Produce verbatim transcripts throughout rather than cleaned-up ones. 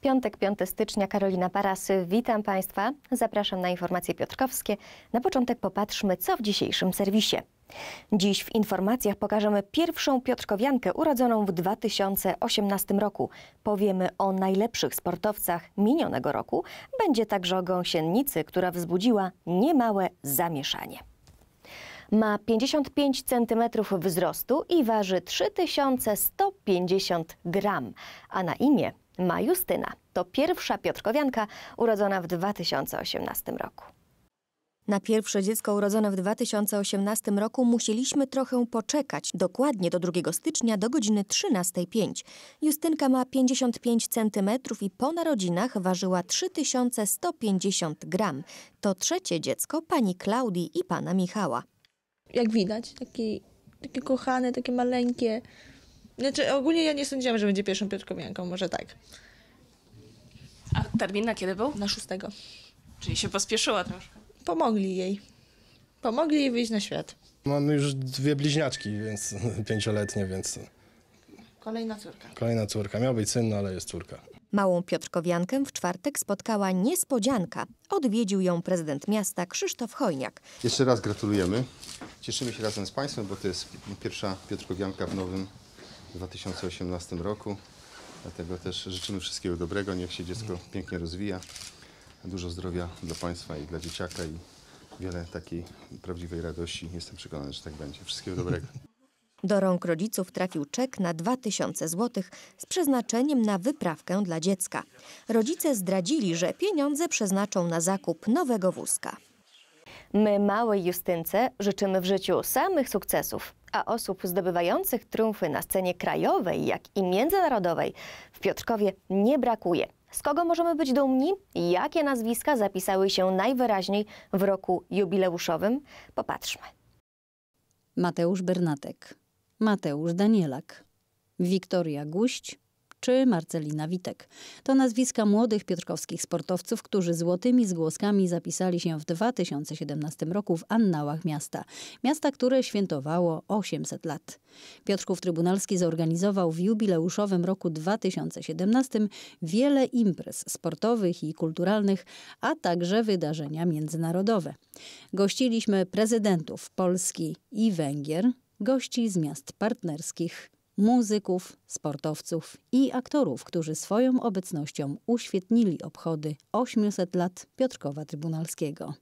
Piątek, piątego stycznia, Karolina Parasy. Witam Państwa. Zapraszam na informacje piotrkowskie. Na początek popatrzmy, co w dzisiejszym serwisie. Dziś w informacjach pokażemy pierwszą piotrkowiankę urodzoną w dwa tysiące osiemnastym roku. Powiemy o najlepszych sportowcach minionego roku. Będzie także o gąsienicy, która wzbudziła niemałe zamieszanie. Ma pięćdziesiąt pięć centymetrów wzrostu i waży trzy tysiące sto pięćdziesiąt gram, a na imię ma Justyna. To pierwsza piotrkowianka urodzona w dwa tysiące osiemnastym roku. Na pierwsze dziecko urodzone w dwa tysiące osiemnastym roku musieliśmy trochę poczekać, dokładnie do drugiego stycznia do godziny trzynastej pięć. Justynka ma pięćdziesiąt pięć centymetrów i po narodzinach ważyła trzy tysiące sto pięćdziesiąt gram. To trzecie dziecko pani Klaudii i pana Michała. Jak widać, takie, takie kochane, takie maleńkie. Znaczy, ogólnie ja nie sądziłam, że będzie pierwszą piotrkowianką, może tak. A termin na kiedy był? Na szóstego. Czyli się pospieszyła troszkę. Pomogli jej. Pomogli jej wyjść na świat. Mam już dwie bliźniaczki, więc pięcioletnie, więc Kolejna córka. kolejna córka. Miał być syn, no ale jest córka. Małą piotrkowiankę w czwartek spotkała niespodzianka. Odwiedził ją prezydent miasta Krzysztof Hojniak. Jeszcze raz gratulujemy. Cieszymy się razem z Państwem, bo to jest pierwsza piotrkowianka w nowym dwa tysiące osiemnastym roku. Dlatego też życzymy wszystkiego dobrego. Niech się dziecko pięknie rozwija. Dużo zdrowia dla Państwa i dla dzieciaka i wiele takiej prawdziwej radości. Jestem przekonany, że tak będzie. Wszystkiego dobrego. Do rąk rodziców trafił czek na dwa tysiące złotych z przeznaczeniem na wyprawkę dla dziecka. Rodzice zdradzili, że pieniądze przeznaczą na zakup nowego wózka. My małej Justynce życzymy w życiu samych sukcesów, a osób zdobywających triumfy na scenie krajowej, jak i międzynarodowej w Piotrkowie nie brakuje. Z kogo możemy być dumni? Jakie nazwiska zapisały się najwyraźniej w roku jubileuszowym? Popatrzmy. Mateusz Bernatek, Mateusz Danielak, Wiktoria Guść czy Marcelina Witek. To nazwiska młodych piotrkowskich sportowców, którzy złotymi zgłoskami zapisali się w dwa tysiące siedemnastym roku w annałach miasta. Miasta, które świętowało osiemset lat. Piotrków Trybunalski zorganizował w jubileuszowym roku dwa tysiące siedemnastym wiele imprez sportowych i kulturalnych, a także wydarzenia międzynarodowe. Gościliśmy prezydentów Polski i Węgier, gości z miast partnerskich, muzyków, sportowców i aktorów, którzy swoją obecnością uświetnili obchody ośmiuset lat Piotrkowa Trybunalskiego.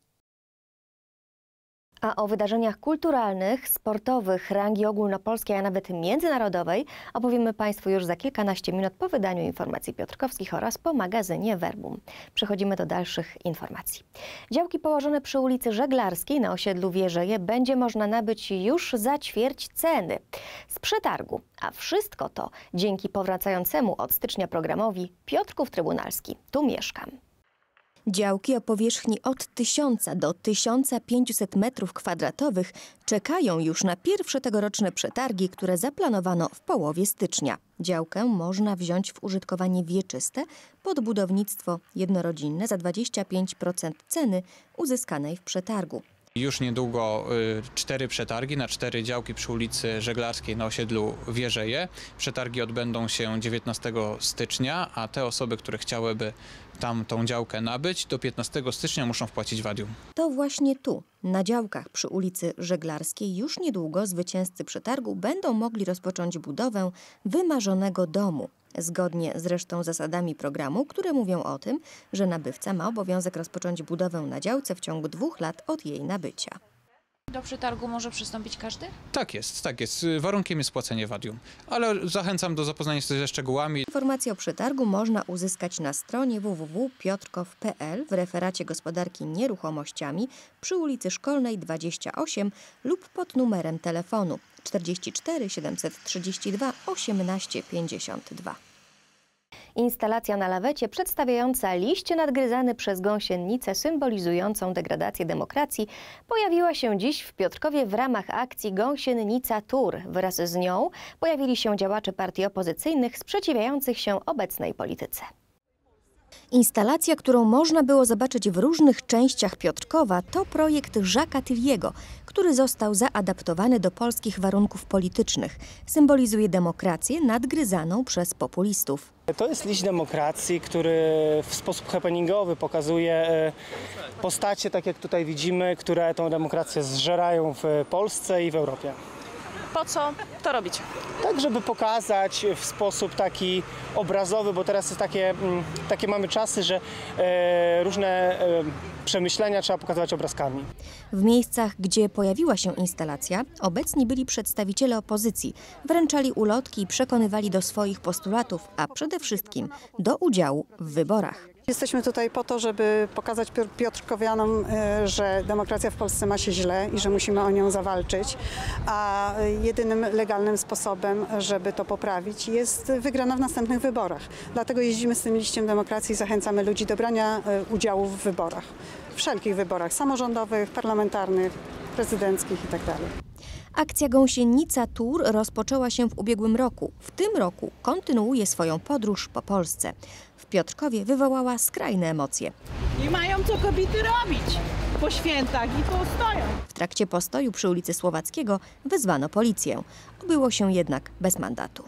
A o wydarzeniach kulturalnych, sportowych, rangi ogólnopolskiej, a nawet międzynarodowej opowiemy Państwu już za kilkanaście minut po wydaniu informacji piotrkowskich oraz po magazynie Verbum. Przechodzimy do dalszych informacji. Działki położone przy ulicy Żeglarskiej na osiedlu Wierzeje będzie można nabyć już za ćwierć ceny z przetargu. A wszystko to dzięki powracającemu od stycznia programowi Piotrków Trybunalski. Tu mieszkam. Działki o powierzchni od tysiąca do tysiąca pięciuset metrów kwadratowych czekają już na pierwsze tegoroczne przetargi, które zaplanowano w połowie stycznia. Działkę można wziąć w użytkowanie wieczyste pod budownictwo jednorodzinne za dwadzieścia pięć procent ceny uzyskanej w przetargu. Już niedługo y, cztery przetargi na cztery działki przy ulicy Żeglarskiej na osiedlu Wierzeje. Przetargi odbędą się dziewiętnastego stycznia, a te osoby, które chciałyby tam tą działkę nabyć, do piętnastego stycznia muszą wpłacić wadium. To właśnie tu, na działkach przy ulicy Żeglarskiej, już niedługo zwycięzcy przetargu będą mogli rozpocząć budowę wymarzonego domu. Zgodnie z resztą zasadami programu, które mówią o tym, że nabywca ma obowiązek rozpocząć budowę na działce w ciągu dwóch lat od jej nabycia. Do przetargu może przystąpić każdy? Tak jest, tak jest. Warunkiem jest płacenie wadium. Ale zachęcam do zapoznania się ze szczegółami. Informacje o przetargu można uzyskać na stronie w w w kropka piotrkow kropka p l w referacie gospodarki nieruchomościami przy ulicy Szkolnej dwadzieścia osiem lub pod numerem telefonu czterdzieści cztery siedemset trzydzieści dwa osiemnaście pięćdziesiąt dwa. Instalacja na lawecie przedstawiająca liście nadgryzany przez gąsienicę symbolizującą degradację demokracji pojawiła się dziś w Piotrkowie w ramach akcji Gąsienica Tour. Wraz z nią pojawili się działacze partii opozycyjnych sprzeciwiających się obecnej polityce. Instalacja, którą można było zobaczyć w różnych częściach Piotrkowa, to projekt Jacques'a Tilliego, który został zaadaptowany do polskich warunków politycznych. Symbolizuje demokrację nadgryzaną przez populistów. To jest liść demokracji, który w sposób happeningowy pokazuje postacie, tak jak tutaj widzimy, które tę demokrację zżerają w Polsce i w Europie. Po co to robić? Tak, żeby pokazać w sposób taki obrazowy, bo teraz jest takie, takie mamy czasy, że e, różne e, przemyślenia trzeba pokazywać obrazkami. W miejscach, gdzie pojawiła się instalacja, obecni byli przedstawiciele opozycji. Wręczali ulotki i przekonywali do swoich postulatów, a przede wszystkim do udziału w wyborach. Jesteśmy tutaj po to, żeby pokazać piotrkowianom, że demokracja w Polsce ma się źle i że musimy o nią zawalczyć, a jedynym legalnym sposobem, żeby to poprawić, jest wygrana w następnych wyborach. Dlatego jeździmy z tym liściem demokracji i zachęcamy ludzi do brania udziału w wyborach. Wszelkich wyborach samorządowych, parlamentarnych, prezydenckich itd. Akcja Gąsienica Tour rozpoczęła się w ubiegłym roku. W tym roku kontynuuje swoją podróż po Polsce. W Piotrkowie wywołała skrajne emocje. Nie mają co kobiety robić po świętach i postoją. W trakcie postoju przy ulicy Słowackiego wezwano policję. Obyło się jednak bez mandatu.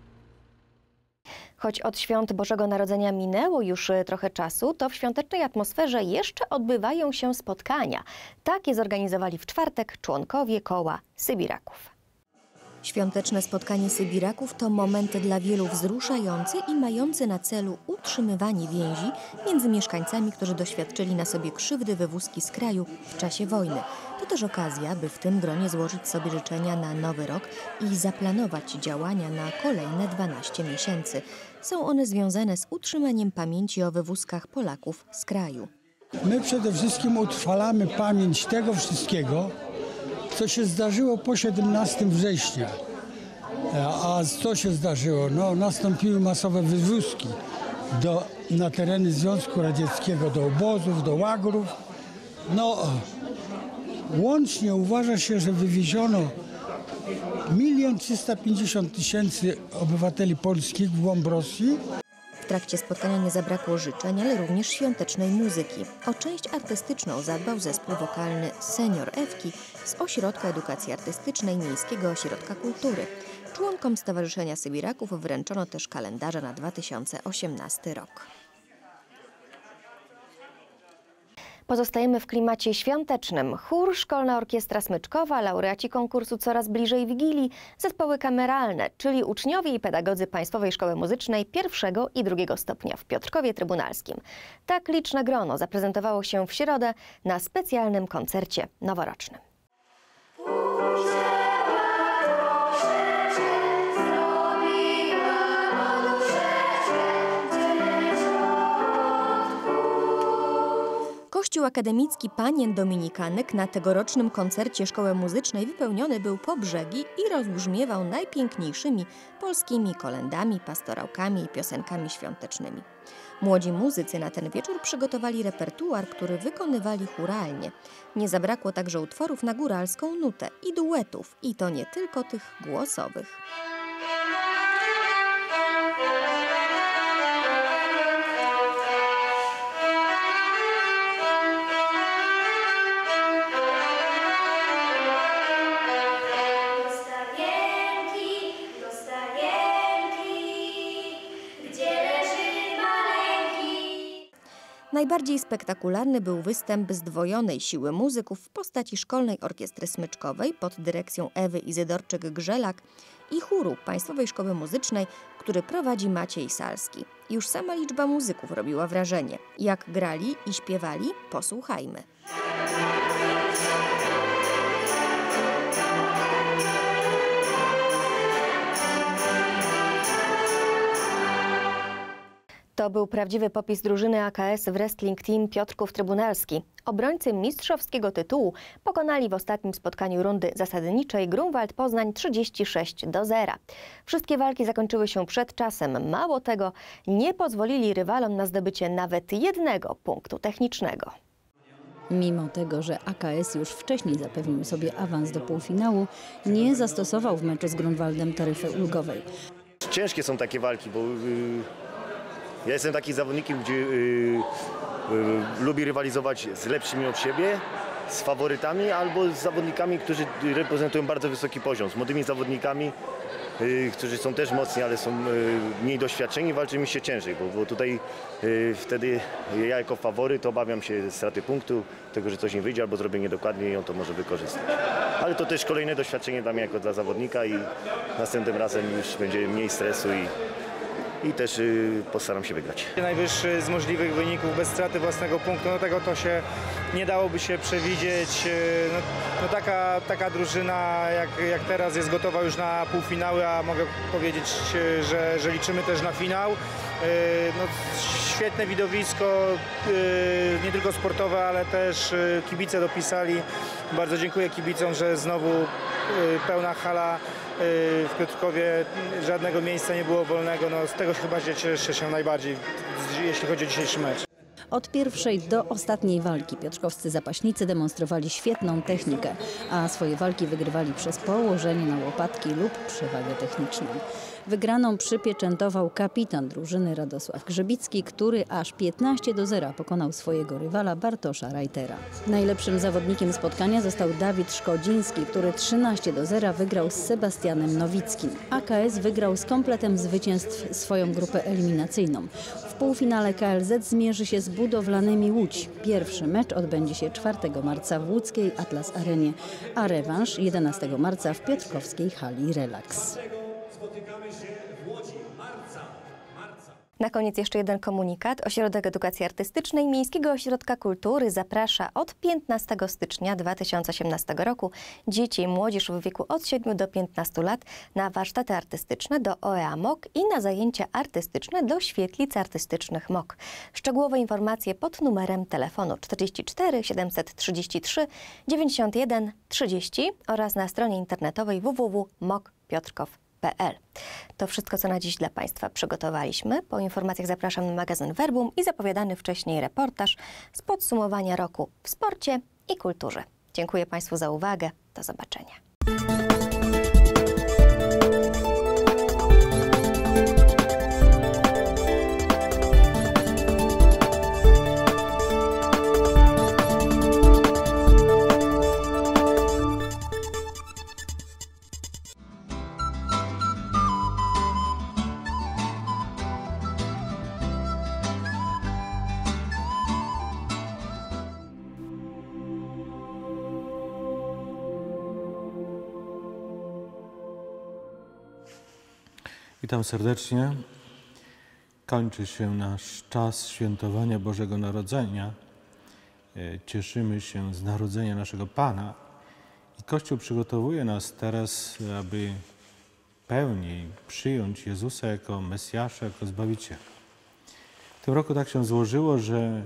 Choć od świąt Bożego Narodzenia minęło już trochę czasu, to w świątecznej atmosferze jeszcze odbywają się spotkania. Takie zorganizowali w czwartek członkowie koła Sybiraków. Świąteczne spotkanie Sybiraków to moment dla wielu wzruszający i mający na celu utrzymywanie więzi między mieszkańcami, którzy doświadczyli na sobie krzywdy wywózki z kraju w czasie wojny. To też okazja, by w tym gronie złożyć sobie życzenia na nowy rok i zaplanować działania na kolejne dwanaście miesięcy. Są one związane z utrzymaniem pamięci o wywózkach Polaków z kraju. My przede wszystkim utrwalamy pamięć tego wszystkiego, co się zdarzyło po siedemnastego września. A co się zdarzyło? No, nastąpiły masowe wywózki do, na tereny Związku Radzieckiego, do obozów, do łagrów. No, łącznie uważa się, że wywieziono milion trzysta pięćdziesiąt tysięcy obywateli polskich w głąb Rosji. W trakcie spotkania nie zabrakło życzeń, ale również świątecznej muzyki. O część artystyczną zadbał zespół wokalny Senior Ewki z Ośrodka Edukacji Artystycznej Miejskiego Ośrodka Kultury. Członkom Stowarzyszenia Sybiraków wręczono też kalendarze na dwa tysiące osiemnasty rok. Pozostajemy w klimacie świątecznym. Chór, Szkolna Orkiestra Smyczkowa, laureaci konkursu Coraz bliżej Wigilii, zespoły kameralne, czyli uczniowie i pedagodzy Państwowej Szkoły Muzycznej pierwszego i drugiego stopnia w Piotrkowie Trybunalskim. Tak liczne grono zaprezentowało się w środę na specjalnym koncercie noworocznym. Kościół akademicki Panien Dominikanek na tegorocznym koncercie Szkoły Muzycznej wypełniony był po brzegi i rozbrzmiewał najpiękniejszymi polskimi kolędami, pastorałkami i piosenkami świątecznymi. Młodzi muzycy na ten wieczór przygotowali repertuar, który wykonywali chóralnie. Nie zabrakło także utworów na góralską nutę i duetów, i to nie tylko tych głosowych. Najbardziej spektakularny był występ zdwojonej siły muzyków w postaci Szkolnej Orkiestry Smyczkowej pod dyrekcją Ewy Izydorczyk-Grzelak i chóru Państwowej Szkoły Muzycznej, który prowadzi Maciej Salski. Już sama liczba muzyków robiła wrażenie. Jak grali i śpiewali, posłuchajmy. To był prawdziwy popis drużyny A K S Wrestling Team Piotrków Trybunalski. Obrońcy mistrzowskiego tytułu pokonali w ostatnim spotkaniu rundy zasadniczej Grunwald Poznań trzydzieści sześć do zera. Wszystkie walki zakończyły się przed czasem. Mało tego, nie pozwolili rywalom na zdobycie nawet jednego punktu technicznego. Mimo tego, że A K S już wcześniej zapewnił sobie awans do półfinału, nie zastosował w meczu z Grunwaldem taryfy ulgowej. Ciężkie są takie walki, bo yy, Ja jestem takim zawodnikiem, gdzie yy, yy, lubi rywalizować z lepszymi od siebie, z faworytami albo z zawodnikami, którzy reprezentują bardzo wysoki poziom, z młodymi zawodnikami, yy, którzy są też mocni, ale są yy, mniej doświadczeni, walczy mi się ciężej, bo, bo tutaj yy, wtedy ja jako faworyt obawiam się straty punktu, tego, że coś nie wyjdzie albo zrobię niedokładnie i on to może wykorzystać. Ale to też kolejne doświadczenie dla mnie jako dla zawodnika i następnym razem już będzie mniej stresu i i też y, postaram się wygrać. Najwyższy z możliwych wyników bez straty własnego punktu, no tego to się nie dałoby się przewidzieć. No, no taka, taka drużyna jak, jak teraz jest gotowa już na półfinały, a mogę powiedzieć, że, że liczymy też na finał. No, świetne widowisko, nie tylko sportowe, ale też kibice dopisali. Bardzo dziękuję kibicom, że znowu pełna hala w Piotrkowie, żadnego miejsca nie było wolnego. No, z tego chyba się cieszę się najbardziej, jeśli chodzi o dzisiejszy mecz. Od pierwszej do ostatniej walki piotrkowscy zapaśnicy demonstrowali świetną technikę, a swoje walki wygrywali przez położenie na łopatki lub przewagę techniczną. Wygraną przypieczętował kapitan drużyny Radosław Grzebicki, który aż piętnaście do zera pokonał swojego rywala Bartosza Reitera. Najlepszym zawodnikiem spotkania został Dawid Szkodziński, który trzynaście do zera wygrał z Sebastianem Nowickim. A K S wygrał z kompletem zwycięstw swoją grupę eliminacyjną. W półfinale K L Z zmierzy się z Budowlanymi Łódź. Pierwszy mecz odbędzie się czwartego marca w łódzkiej Atlas Arenie, a rewanż jedenastego marca w piotrkowskiej hali Relax. Na koniec jeszcze jeden komunikat. Ośrodek Edukacji Artystycznej Miejskiego Ośrodka Kultury zaprasza od piętnastego stycznia dwa tysiące osiemnastego roku dzieci i młodzież w wieku od siedmiu do piętnastu lat na warsztaty artystyczne do O E A M O K i na zajęcia artystyczne do świetlic artystycznych M O K. Szczegółowe informacje pod numerem telefonu czterdzieści cztery siedemset trzydzieści trzy dziewięćdziesiąt jeden trzydzieści oraz na stronie internetowej w w w kropka mok piotrkow kropka p l. To wszystko, co na dziś dla Państwa przygotowaliśmy. Po informacjach zapraszam na magazyn Verbum i zapowiadany wcześniej reportaż z podsumowania roku w sporcie i kulturze. Dziękuję Państwu za uwagę. Do zobaczenia. Witam serdecznie. Kończy się nasz czas świętowania Bożego Narodzenia. Cieszymy się z narodzenia naszego Pana i Kościół przygotowuje nas teraz, aby pełniej przyjąć Jezusa jako Mesjasza, jako Zbawiciela. W tym roku tak się złożyło, że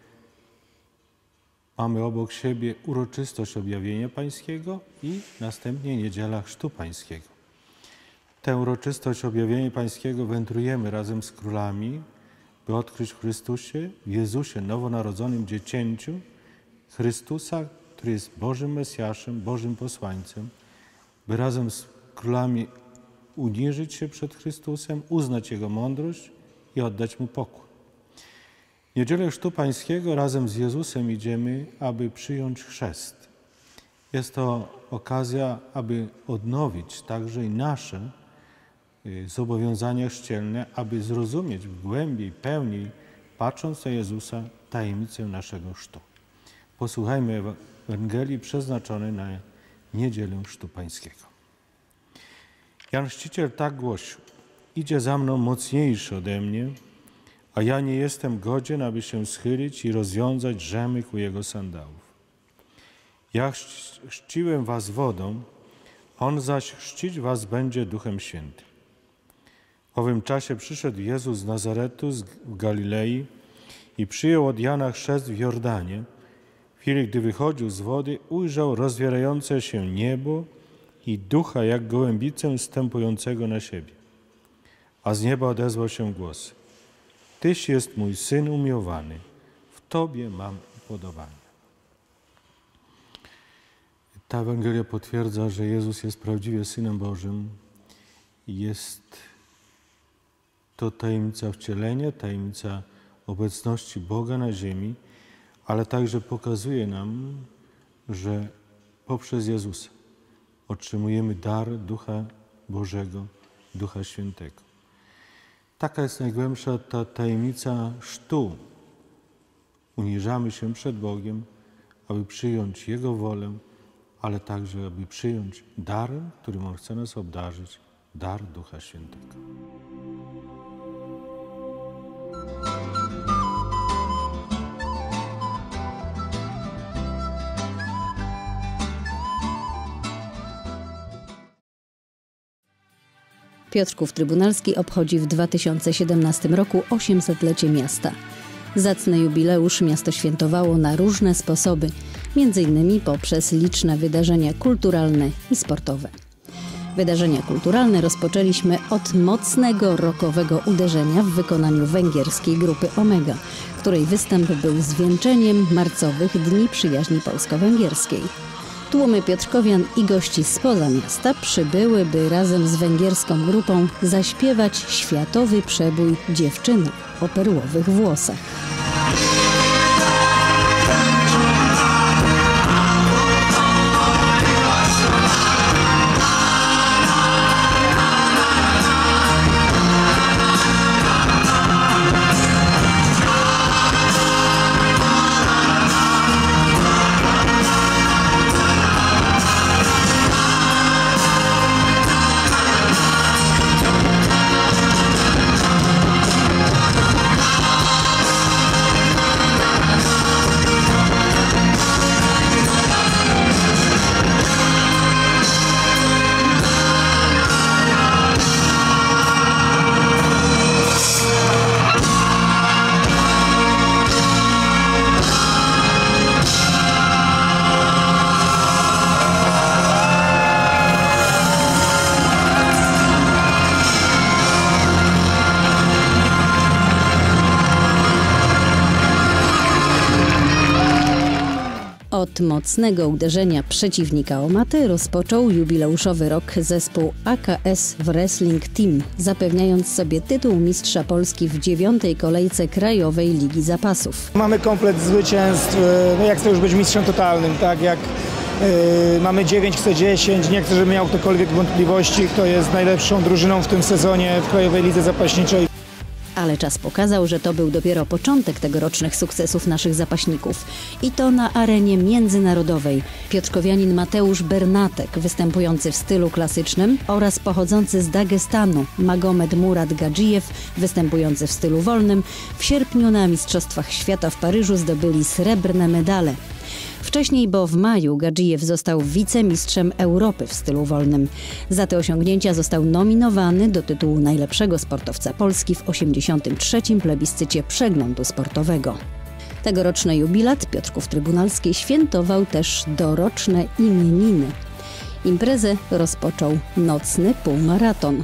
mamy obok siebie uroczystość Objawienia Pańskiego i następnie Niedziela Chrztu Pańskiego. Tę uroczystość Objawienia Pańskiego wędrujemy razem z królami, by odkryć w Chrystusie, w Jezusie, nowonarodzonym dziecięciu, Chrystusa, który jest Bożym Mesjaszem, Bożym posłańcem, by razem z królami uniżyć się przed Chrystusem, uznać Jego mądrość i oddać Mu pokój. W Niedzielę Chrztu Pańskiego razem z Jezusem idziemy, aby przyjąć chrzest. Jest to okazja, aby odnowić także i nasze zobowiązania chrzcielne, aby zrozumieć w głębiej, pełniej, patrząc na Jezusa, tajemnicę naszego chrztu. Posłuchajmy Ewangelii przeznaczonej na Niedzielę Chrztu Pańskiego. Jan Chrzciciel tak głosił: idzie za mną mocniejszy ode mnie, a ja nie jestem godzien, aby się schylić i rozwiązać rzemyk u jego sandałów. Ja chrzciłem was wodą, on zaś chrzcić was będzie Duchem Świętym. W owym czasie przyszedł Jezus z Nazaretu w Galilei i przyjął od Jana chrzest w Jordanie. W chwili, gdy wychodził z wody, ujrzał rozwierające się niebo i Ducha jak gołębicę stępującego na siebie. A z nieba odezwał się głos: Tyś jest mój Syn umiłowany, w Tobie mam upodobanie. Ta Ewangelia potwierdza, że Jezus jest prawdziwie Synem Bożym i jest To tajemnica wcielenia, tajemnica obecności Boga na ziemi, ale także pokazuje nam, że poprzez Jezusa otrzymujemy dar Ducha Bożego, Ducha Świętego. Taka jest najgłębsza ta tajemnica chrztu. Uniżamy się przed Bogiem, aby przyjąć Jego wolę, ale także aby przyjąć dar, którym On chce nas obdarzyć, dar Ducha Świętego. Piotrków Trybunalski obchodzi w dwa tysiące siedemnastym roku osiemsetlecie miasta. Zacny jubileusz miasto świętowało na różne sposoby, między innymi poprzez liczne wydarzenia kulturalne i sportowe. Wydarzenia kulturalne rozpoczęliśmy od mocnego rockowego uderzenia w wykonaniu węgierskiej grupy Omega, której występ był zwieńczeniem marcowych Dni Przyjaźni Polsko-Węgierskiej. Tłumy piotrkowian i gości spoza miasta przybyły, by razem z węgierską grupą zaśpiewać światowy przebój Dziewczyny o perłowych włosach. Od mocnego uderzenia przeciwnika o matę rozpoczął jubileuszowy rok zespół A K S Wrestling Team, zapewniając sobie tytuł mistrza Polski w dziewiątej kolejce Krajowej Ligi Zapasów. Mamy komplet zwycięstw, no jak chcę już być mistrzem totalnym, tak jak yy, mamy dziewięć, chcę dziesięć, nie chcę, żeby miał ktokolwiek wątpliwości, kto jest najlepszą drużyną w tym sezonie w Krajowej Lidze Zapaśniczej. Ale czas pokazał, że to był dopiero początek tegorocznych sukcesów naszych zapaśników. I to na arenie międzynarodowej. Piotrkowianin Mateusz Bernatek, występujący w stylu klasycznym, oraz pochodzący z Dagestanu Magomed Murad Gadżijew, występujący w stylu wolnym, w sierpniu na Mistrzostwach Świata w Paryżu zdobyli srebrne medale. Wcześniej, bo w maju, Gadżijew został wicemistrzem Europy w stylu wolnym. Za te osiągnięcia został nominowany do tytułu najlepszego sportowca Polski w osiemdziesiątym trzecim plebiscycie przeglądu sportowego. Tegoroczny jubilat Piotrków Trybunalskiej świętował też doroczne imieniny. Imprezę rozpoczął nocny półmaraton.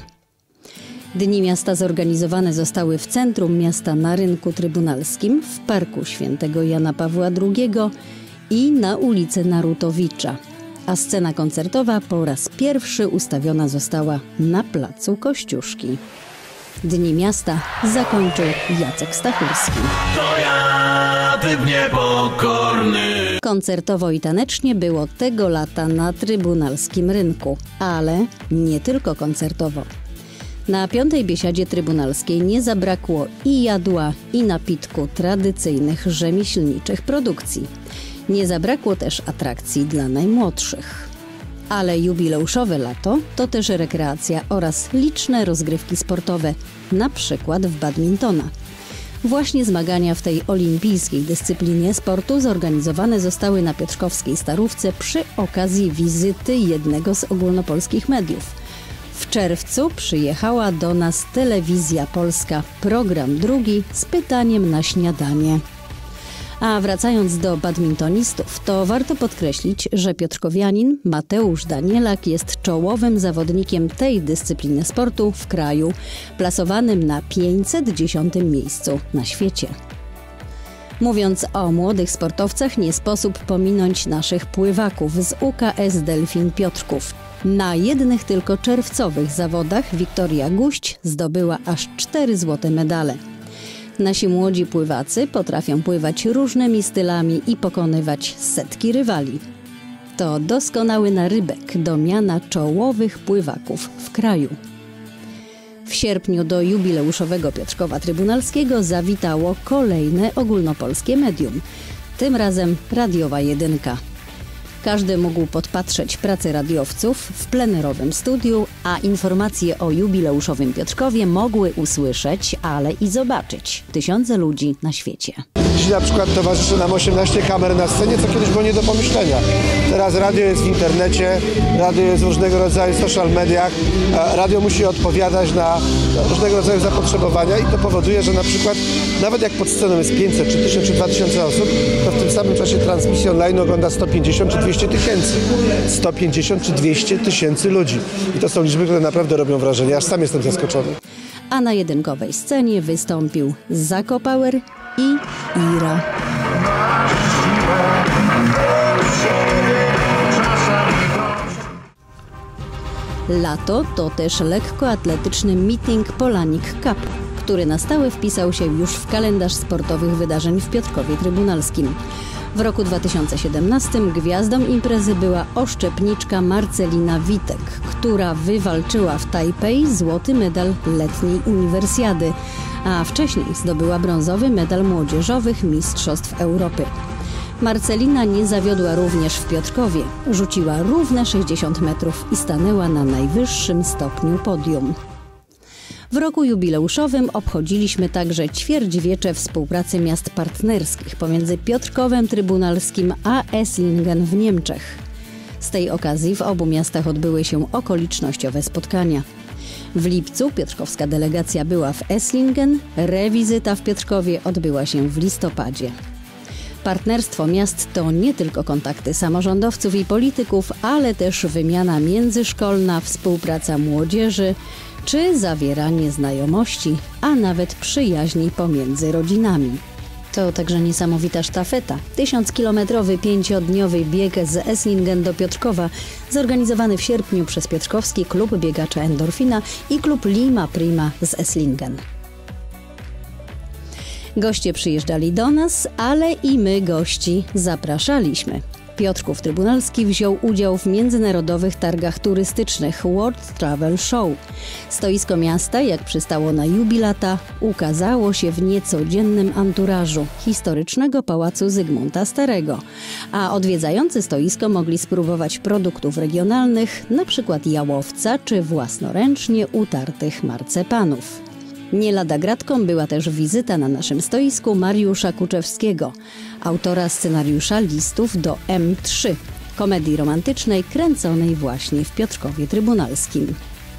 Dni miasta zorganizowane zostały w centrum miasta na Rynku Trybunalskim, w Parku Świętego Jana Pawła drugiego i na ulicy Narutowicza, a scena koncertowa po raz pierwszy ustawiona została na placu Kościuszki. Dni miasta zakończył Jacek Stachurski. To ja, typ niepokorny. Koncertowo i tanecznie było tego lata na Trybunalskim Rynku, ale nie tylko koncertowo. Na piątej biesiadzie trybunalskiej nie zabrakło i jadła, i napitku tradycyjnych rzemieślniczych produkcji. Nie zabrakło też atrakcji dla najmłodszych. Ale jubileuszowe lato to też rekreacja oraz liczne rozgrywki sportowe, na przykład w badmintona. Właśnie zmagania w tej olimpijskiej dyscyplinie sportu zorganizowane zostały na piotrkowskiej Starówce przy okazji wizyty jednego z ogólnopolskich mediów. W czerwcu przyjechała do nas Telewizja Polska, program drugi z pytaniem na śniadanie. A wracając do badmintonistów, to warto podkreślić, że piotrkowianin Mateusz Danielak jest czołowym zawodnikiem tej dyscypliny sportu w kraju, plasowanym na pięćset dziesiątym miejscu na świecie. Mówiąc o młodych sportowcach, nie sposób pominąć naszych pływaków z U K S Delfin Piotrków. Na jednych tylko czerwcowych zawodach Wiktoria Guść zdobyła aż cztery złote medale. Nasi młodzi pływacy potrafią pływać różnymi stylami i pokonywać setki rywali. To doskonały narybek do miana czołowych pływaków w kraju. W sierpniu do jubileuszowego Piotrkowa Trybunalskiego zawitało kolejne ogólnopolskie medium, tym razem radiowa jedynka. Każdy mógł podpatrzeć pracę radiowców w plenerowym studiu, a informacje o jubileuszowym Piotrkowie mogły usłyszeć, ale i zobaczyć tysiące ludzi na świecie. Dziś na przykład towarzyszy nam osiemnaście kamer na scenie, co kiedyś było nie do pomyślenia. Teraz radio jest w internecie, radio jest w różnego rodzaju social mediach, radio musi odpowiadać na różnego rodzaju zapotrzebowania i to powoduje, że na przykład nawet jak pod sceną jest pięćset, czy tysiąc, czy dwa tysiące osób, to w tym samym czasie transmisji online ogląda sto pięćdziesiąt czy dwieście tysięcy. sto pięćdziesiąt czy dwieście tysięcy ludzi. I to są liczby, które naprawdę robią wrażenie. Aż sam jestem zaskoczony. A na jedynkowej scenie wystąpił Zako Power i Ira. Lato to też lekkoatletyczny meeting Polanik Cup, który na stałe wpisał się już w kalendarz sportowych wydarzeń w Piotrkowie Trybunalskim. W roku dwa tysiące siedemnastym gwiazdą imprezy była oszczepniczka Marcelina Witek, która wywalczyła w Tajpej złoty medal letniej uniwersjady, a wcześniej zdobyła brązowy medal młodzieżowych Mistrzostw Europy. Marcelina nie zawiodła również w Piotrkowie. Rzuciła równe sześćdziesiąt metrów i stanęła na najwyższym stopniu podium. W roku jubileuszowym obchodziliśmy także ćwierćwiecze współpracy miast partnerskich pomiędzy Piotrkowem Trybunalskim a Esslingen w Niemczech. Z tej okazji w obu miastach odbyły się okolicznościowe spotkania. W lipcu piotrkowska delegacja była w Esslingen, rewizyta w Piotrkowie odbyła się w listopadzie. Partnerstwo miast to nie tylko kontakty samorządowców i polityków, ale też wymiana międzyszkolna, współpraca młodzieży, czy zawieranie znajomości, a nawet przyjaźni pomiędzy rodzinami. To także niesamowita sztafeta. Tysiąckilometrowy pięciodniowy bieg z Esslingen do Piotrkowa, zorganizowany w sierpniu przez Piotrkowski Klub Biegacza Endorfina i Klub Lima Prima z Esslingen. Goście przyjeżdżali do nas, ale i my gości zapraszaliśmy. Piotrków Trybunalski wziął udział w międzynarodowych targach turystycznych World Travel Show. Stoisko miasta, jak przystało na jubilata, ukazało się w niecodziennym anturażu historycznego pałacu Zygmunta Starego, a odwiedzający stoisko mogli spróbować produktów regionalnych, np. jałowca czy własnoręcznie utartych marcepanów. Nie lada gratką była też wizyta na naszym stoisku Mariusza Kuczewskiego, autora scenariusza Listów do M trzy, komedii romantycznej kręconej właśnie w Piotrkowie Trybunalskim.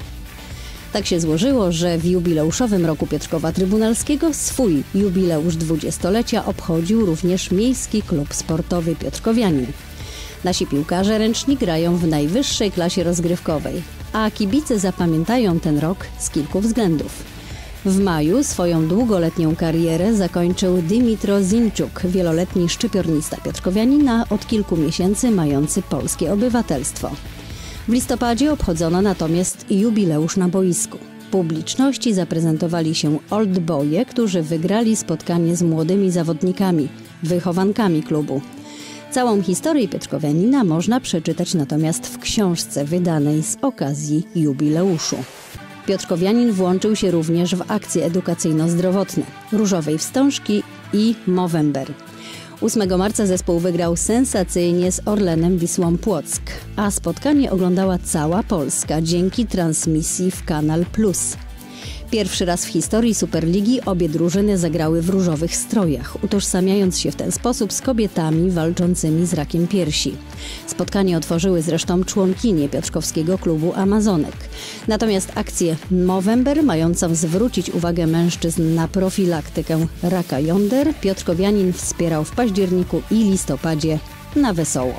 Tak się złożyło, że w jubileuszowym roku Piotrkowa Trybunalskiego swój jubileusz dwudziestolecia obchodził również Miejski Klub Sportowy Piotrkowianin. Nasi piłkarze ręczni grają w najwyższej klasie rozgrywkowej, a kibice zapamiętają ten rok z kilku względów. W maju swoją długoletnią karierę zakończył Dymitro Zinczuk, wieloletni szczypiornista piotrkowianina, od kilku miesięcy mający polskie obywatelstwo. W listopadzie obchodzono natomiast jubileusz na boisku. Publiczności zaprezentowali się Old Boye, którzy wygrali spotkanie z młodymi zawodnikami, wychowankami klubu. Całą historię piotrkowianina można przeczytać natomiast w książce wydanej z okazji jubileuszu. Piotrkowianin włączył się również w akcje edukacyjno-zdrowotne Różowej Wstążki i Movember. ósmego marca zespół wygrał sensacyjnie z Orlenem Wisłą Płock, a spotkanie oglądała cała Polska dzięki transmisji w Kanal Plus. Pierwszy raz w historii Superligi obie drużyny zagrały w różowych strojach, utożsamiając się w ten sposób z kobietami walczącymi z rakiem piersi. Spotkanie otworzyły zresztą członkinie piotrkowskiego klubu Amazonek. Natomiast akcję Movember, mającą zwrócić uwagę mężczyzn na profilaktykę raka jąder, piotrkowianin wspierał w październiku i listopadzie na wesoło.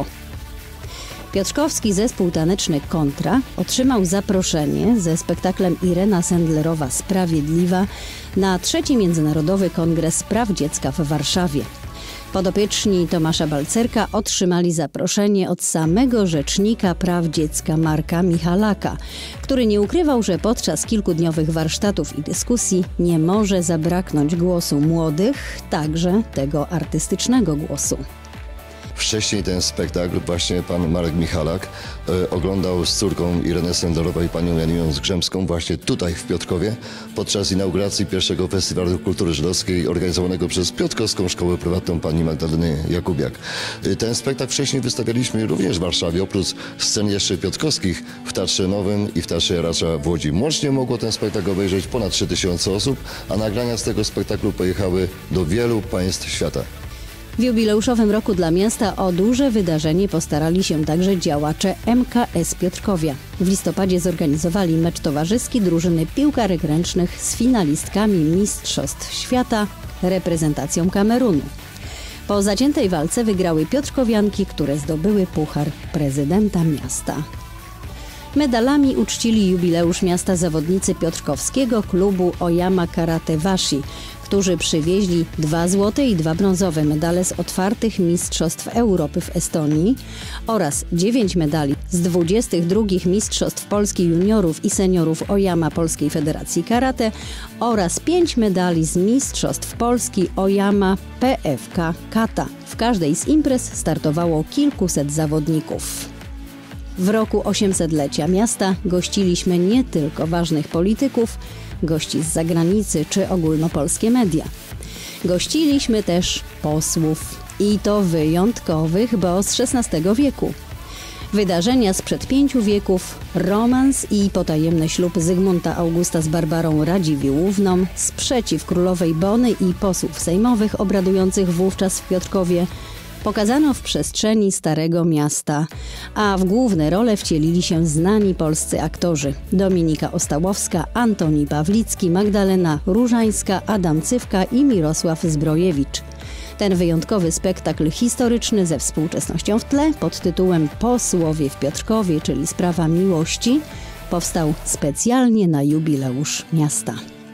Piotrkowski zespół taneczny Kontra otrzymał zaproszenie ze spektaklem Irena Sendlerowa Sprawiedliwa na trzeci Międzynarodowy Kongres Praw Dziecka w Warszawie. Podopieczni Tomasza Balcerka otrzymali zaproszenie od samego Rzecznika Praw Dziecka Marka Michalaka, który nie ukrywał, że podczas kilkudniowych warsztatów i dyskusji nie może zabraknąć głosu młodych, także tego artystycznego głosu. Wcześniej ten spektakl właśnie pan Marek Michalak e, oglądał z córką Irenesem Dorowa i panią Janiną Zgrzemską właśnie tutaj w Piotrkowie podczas inauguracji pierwszego Festiwalu Kultury Żydowskiej organizowanego przez Piotrkowską Szkołę Prywatną pani Magdaleny Jakubiak. E, ten spektakl wcześniej wystawialiśmy również w Warszawie, oprócz scen jeszcze piotrkowskich w Teatrze Nowym i w Teatrze Jaracza w Łodzi. Łącznie mogło ten spektakl obejrzeć ponad trzy tysiące osób, a nagrania z tego spektaklu pojechały do wielu państw świata. W jubileuszowym roku dla miasta o duże wydarzenie postarali się także działacze M K S Piotrkowia. W listopadzie zorganizowali mecz towarzyski drużyny piłkarek ręcznych z finalistkami Mistrzostw Świata reprezentacją Kamerunu. Po zaciętej walce wygrały piotrkowianki, które zdobyły puchar prezydenta miasta. Medalami uczcili jubileusz miasta zawodnicy piotrkowskiego klubu Oyama Karate Washi, którzy przywieźli dwa złote i dwa brązowe medale z otwartych Mistrzostw Europy w Estonii oraz dziewięć medali z dwudziestych drugich Mistrzostw Polski juniorów i seniorów Oyama Polskiej Federacji Karate oraz pięć medali z Mistrzostw Polski Oyama P F K Kata. W każdej z imprez startowało kilkuset zawodników. W roku osiemsetlecia miasta gościliśmy nie tylko ważnych polityków, gości z zagranicy czy ogólnopolskie media. Gościliśmy też posłów i to wyjątkowych, bo z szesnastego wieku. Wydarzenia sprzed pięciu wieków, romans i potajemny ślub Zygmunta Augusta z Barbarą Radziwiłłówną, sprzeciw królowej Bony i posłów sejmowych obradujących wówczas w Piotrkowie pokazano w przestrzeni Starego Miasta, a w główne role wcielili się znani polscy aktorzy: Dominika Ostałowska, Antoni Pawlicki, Magdalena Różańska, Adam Cywka i Mirosław Zbrojewicz. Ten wyjątkowy spektakl historyczny ze współczesnością w tle pod tytułem Posłowie w Piotrkowie, czyli sprawa miłości, powstał specjalnie na jubileusz miasta.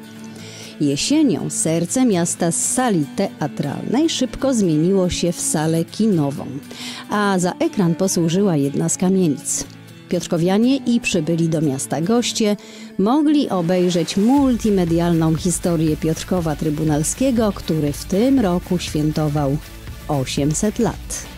Jesienią serce miasta z sali teatralnej szybko zmieniło się w salę kinową, a za ekran posłużyła jedna z kamienic. Piotrkowianie i przybyli do miasta goście mogli obejrzeć multimedialną historię Piotrkowa Trybunalskiego, który w tym roku świętował osiemset lat.